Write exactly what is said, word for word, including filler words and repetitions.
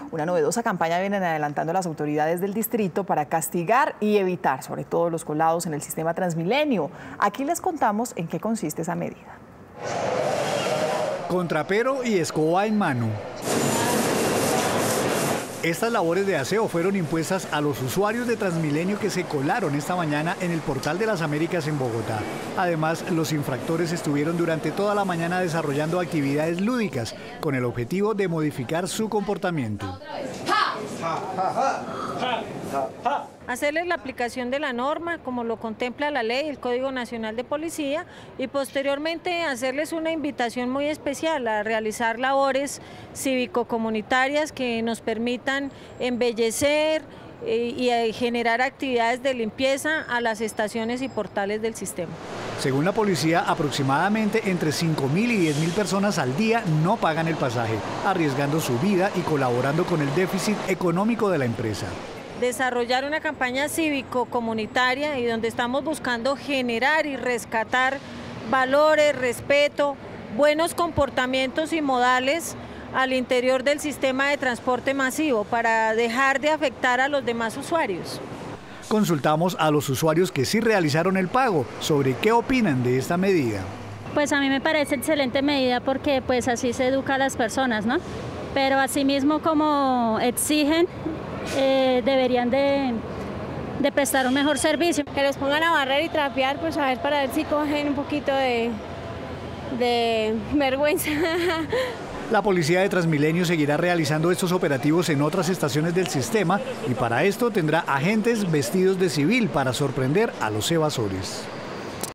Una novedosa campaña vienen adelantando las autoridades del distrito para castigar y evitar, sobre todo, los colados en el sistema Transmilenio. Aquí les contamos en qué consiste esa medida. Con trapero y escoba en mano. Estas labores de aseo fueron impuestas a los usuarios de Transmilenio que se colaron esta mañana en el Portal de las Américas en Bogotá. Además, los infractores estuvieron durante toda la mañana desarrollando actividades lúdicas con el objetivo de modificar su comportamiento. Hacerles la aplicación de la norma como lo contempla la ley, el Código Nacional de Policía, y posteriormente hacerles una invitación muy especial a realizar labores cívico-comunitarias que nos permitan embellecer y generar actividades de limpieza a las estaciones y portales del sistema. Según la policía, aproximadamente entre cinco mil y diez mil personas al día no pagan el pasaje, arriesgando su vida y colaborando con el déficit económico de la empresa. Desarrollar una campaña cívico-comunitaria y donde estamos buscando generar y rescatar valores, respeto, buenos comportamientos y modales al interior del sistema de transporte masivo para dejar de afectar a los demás usuarios. Consultamos a los usuarios que sí realizaron el pago sobre qué opinan de esta medida. Pues a mí me parece excelente medida porque pues así se educa a las personas, ¿no? Pero asimismo como exigen, eh, deberían de, de prestar un mejor servicio. Que los pongan a barrer y trapear, pues a ver, para ver si cogen un poquito de, de vergüenza. La policía de Transmilenio seguirá realizando estos operativos en otras estaciones del sistema y para esto tendrá agentes vestidos de civil para sorprender a los evasores.